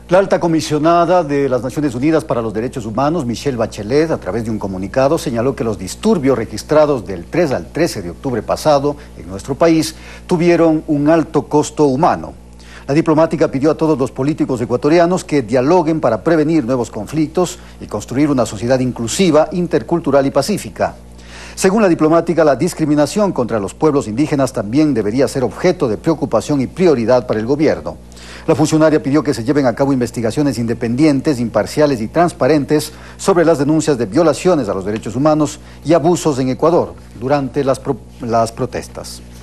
La alta comisionada de las Naciones Unidas para los Derechos Humanos, Michelle Bachelet, a través de un comunicado, señaló que los disturbios registrados del 3 al 13 de octubre pasado en nuestro país tuvieron un alto costo humano. La diplomática pidió a todos los políticos ecuatorianos que dialoguen para prevenir nuevos conflictos y construir una sociedad inclusiva, intercultural y pacífica. Según la diplomática, la discriminación contra los pueblos indígenas también debería ser objeto de preocupación y prioridad para el gobierno. La funcionaria pidió que se lleven a cabo investigaciones independientes, imparciales y transparentes sobre las denuncias de violaciones a los derechos humanos y abusos en Ecuador durante las protestas.